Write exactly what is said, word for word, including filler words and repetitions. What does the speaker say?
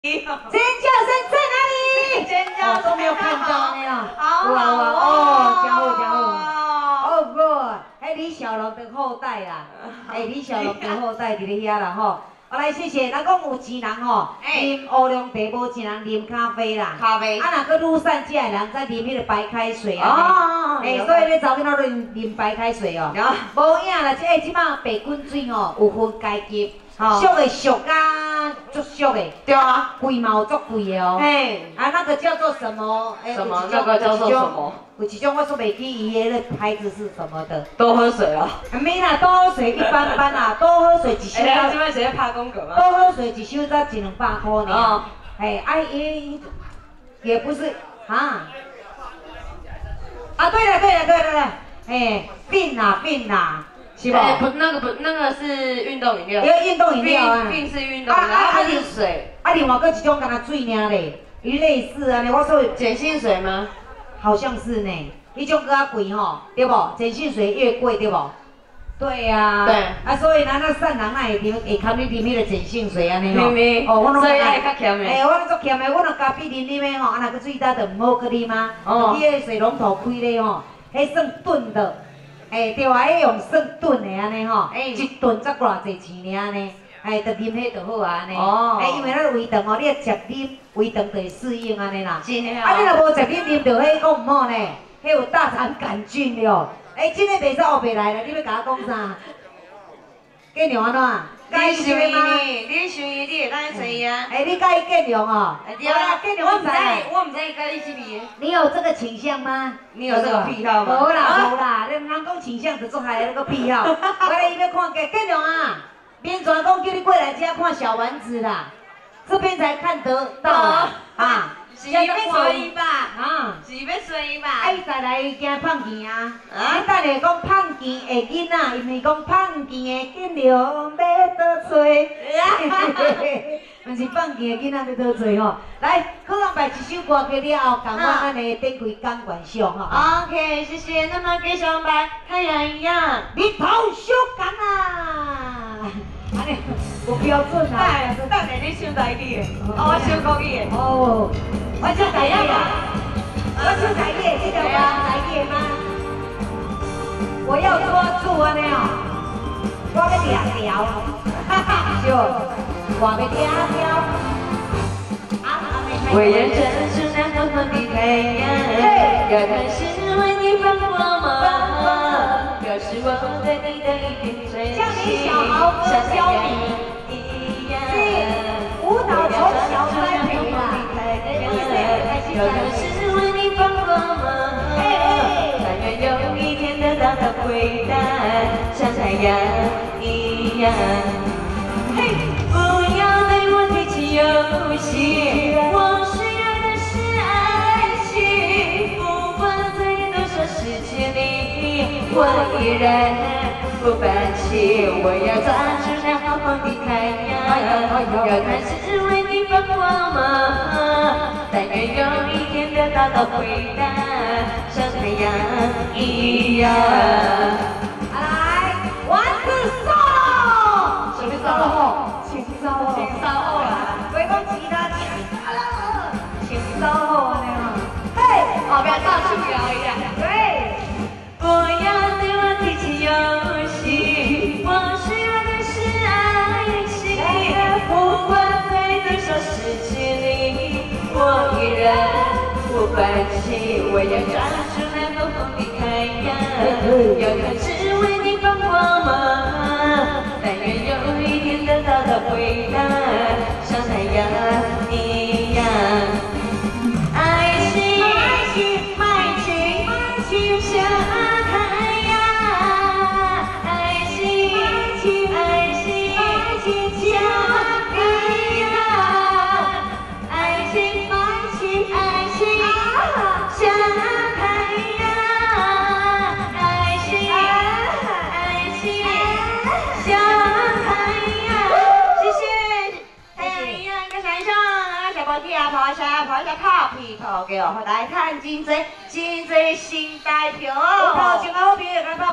尖叫声在哪里？ 尖叫都没有看到呢啊！ 好好哦，真好真好。哦不，哎，李小龙的后代啦，哎，李小龙的后代伫咧遐啦吼。我来谢谢，咱讲有钱人吼，啉乌龙茶无钱人啉咖啡啦。 咖啡。 啊，若搁愈善食的人，再啉迄个白开水啊。 哦。 哎，所以咧，查某囡仔都啉白开水哦。无影啦，即哎，即摆白滚水吼有分阶级。 俗的俗啊，足俗的， 对啊， 贵嘛有足贵的哦。哎，啊那个叫做什么？ 什么？那个叫做什么？ 有一种我说袂记伊的牌子是什么的。 多喝水哦。 没啦，多喝水一般般啦，多喝水一箱。 哎，这边谁在拍公格吗？ 多喝水一箱才一两百块呢。哦。哎，啊也也不是啊。啊，对了对了对了对了，哎，病啦病啦。 是吧？ 不，那个不，那个是运动饮料。 一个运动饮料啊， 并是运动，然后它是水。 啊，另外搁一种敢若水尔嘞，伊类似啊，我说碱性水吗？ 好像是呢，迄种搁较贵吼，对不？碱性水越贵，对不？对呀。对。啊，所以咱那善人那会啉会堪你啉迄个碱性水安尼吼。 明哦，我所以爱较咸的。 哎，我足咸的，我若咖啡啉啉的吼，啊，若个水搭就唔好搁啉吗？哦。伊个水龙头开咧吼，迄算炖的。 哎，对啊，迄用算吨的安尼吼，一吨才偌济钱尔呢？哎，就啉迄就好啊安尼。哦。哎，因为咱胃肠吼，你食啉胃肠就会适应安尼啦。是啊。啊，你若无食啉啉到迄讲唔好呢，迄有大肠杆菌了。哎，真个袂使学袂来啦，你要甲我讲啥？计量安怎？ 你想伊呢？你想伊，你会当去找伊啊？ 哎，你甲伊计量哦？ 对啊，计量我唔知，我唔知伊甲你是咪？ 你有这个倾向吗？ 你有这个癖好吗？ 无啦无啦，你人讲倾向就做害那个癖好。我来伊要看计计量啊，免全讲叫你过来这看小丸子啦，这边才看得到啊。 是要随伊吧？ 啊， 是要随伊吧？ 啊，伊再来惊胖钱啊！你等下讲胖钱的囡仔，伊咪讲胖钱的计量要倒找。毋是放钱的囡仔要倒找吼。来，可能摆一首歌曲了后，共我安尼展开感官上吼。 OK， 谢谢。那么给小白太阳一样， 日头小干啊！安尼不标准啊。 哎，等下你唱台语的，哦，我唱国语的。 哦，我唱台语啊。我唱台语，这条我台语吗？我要抓住安尼哦，我要抓条，哈哈，就我要抓条。 我要抓住那东方的太阳，要看是为你放光芒，表示我对你的一片真心，像太阳一样。 舞蹈从小栽培啦， 要看是为你放光芒，但愿有一天得到的回答，像太阳一样。不要对我提起游戏。 我依然不放弃，我要抓住那浩瀚的太阳，要看是为你放光芒，但愿有一天得到的回答，像太阳一样。 来，丸子 solo， 什么 solo？ 请 solo， 请 solo 啦， 不要讲其他，请 solo 呢？嘿， 哦，不要到处摇一下。对。 不要对我提起游戏，我需要的是爱情。不管在多少世纪里，我依然不放弃。我要抓住那东方的太阳，要看只为你放光芒。但愿有一天得到的回答，像太阳一样。爱情，爱情，爱情，爱情像。 跑一下，跑一下，靠屁股给我，来看金嘴，金嘴新代表。我跑进后边，来跑。